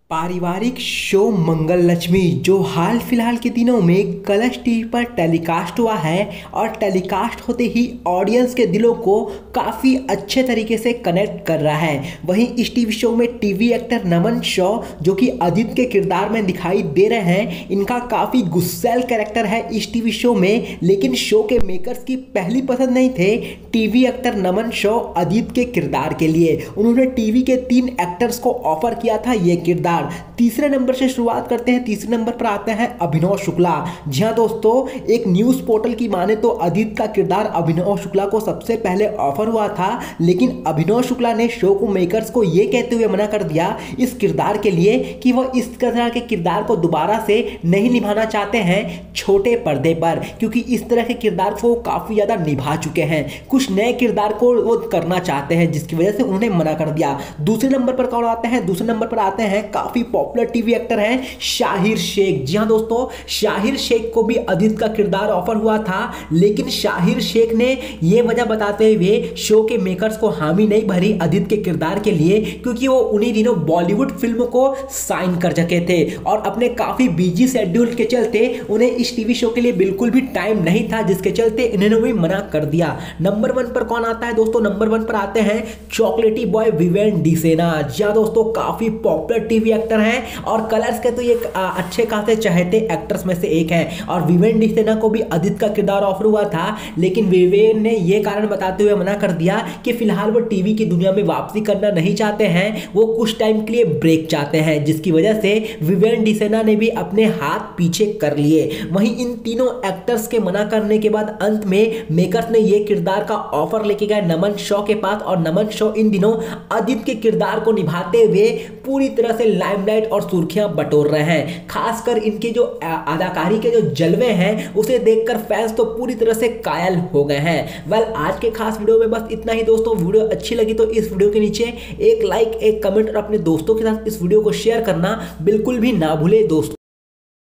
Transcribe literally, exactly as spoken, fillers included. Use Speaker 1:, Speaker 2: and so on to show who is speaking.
Speaker 1: पारिवारिक शो मंगल लक्ष्मी जो हाल फिलहाल के दिनों में कलर्स टीवी पर टेलीकास्ट हुआ है और टेलीकास्ट होते ही ऑडियंस के दिलों को काफ़ी अच्छे तरीके से कनेक्ट कर रहा है। वहीं इस टीवी शो में टीवी एक्टर नमन शॉ जो कि आदित्य के किरदार में दिखाई दे रहे हैं, इनका काफ़ी गुस्सैल कैरेक्टर है इस टीवी शो में। लेकिन शो के मेकर्स की पहली पसंद नहीं थे टीवी एक्टर नमन शॉ आदित्य के किरदार के लिए। उन्होंने टीवी के तीन एक्टर्स को ऑफर किया था ये किरदार। तीसरे नंबर से शुरुआत करते हैं। तीसरे नंबर पर आते हैं अभिनव शुक्ला। जी हाँ दोस्तों, एक न्यूज़ पोर्टल की माने तो आदित्य का किरदार अभिनव शुक्ला को सबसे पहले ऑफर हुआ था, लेकिन अभिनव शुक्ला ने शो को मेकर्स को यह कहते हुए मना कर दिया इस किरदार के लिए कि वह इस तरह के किरदार को दोबारा से नहीं निभाना चाहते हैं छोटे पर्दे पर, क्योंकि इस तरह के किरदार को काफ़ी ज़्यादा निभा चुके हैं। कुछ नए किरदार को वो करना चाहते हैं, जिसकी वजह से उन्होंने मना कर दिया। दूसरे नंबर पर कौन आते हैं? दूसरे नंबर पर आते हैं काफी पॉपुलर टीवी एक्टर हैं शाहिर शेख। जी हां दोस्तों, शाहिर शेख को भी आदित्य का किरदार ऑफर हुआ था, लेकिन शाहिर शेख ने यह वजह बताते हुए शो के मेकर्स को हामी नहीं भरी आदित्य के किरदार के लिए, क्योंकि वो उन्हीं दिनों बॉलीवुड फिल्म को साइन कर चुके थे और अपने काफी बिजी शेड्यूल के चलते उन्हें इस टीवी शो के लिए बिल्कुल भी टाइम नहीं था, जिसके चलते इन्होंने भी मना कर दिया। नंबर वन पर कौन आता है दोस्तों? नंबर वन पर आते हैं चॉकलेटी बॉय विवेन डिसेना। जी हां दोस्तों, काफी पॉपुलर टीवी एक्टर हैं और कलर्स के तो ये अच्छे खासे चहेते एक्टर्स में से एक हैं। और विवेन डिसेना को भी आदित्य का किरदार ऑफर हुआ था, लेकिन विवेन ने ये कारण बताते हुए मना कर दिया कि फिलहाल वो टीवी की दुनिया में वापसी करना नहीं चाहते हैं, वो कुछ टाइम के लिए ब्रेक चाहते हैं, जिसकी वजह से विवेन डिसेना ने भी अपने हाथ पीछे कर लिए। वहीं इन तीनों एक्टर्स के मना करने के बाद अंत में मेकर्स ने ये किरदार का ऑफर लेके गए नमन शॉ के पास, और नमन शॉ इन दिनों आदित्य के किरदार को निभाते हुए पूरी तरह से लाइमलाइट और सुर्खियां बटोर रहे हैं। खासकर इनके जो अदाकारी के जो जलवे हैं उसे देखकर फैंस तो पूरी तरह से कायल हो गए हैं। वेल, आज के खास वीडियो में बस इतना ही दोस्तों। वीडियो अच्छी लगी तो इस वीडियो के नीचे एक लाइक, एक कमेंट और अपने दोस्तों के साथ इस वीडियो को शेयर करना बिल्कुल भी ना भूले दोस्तों।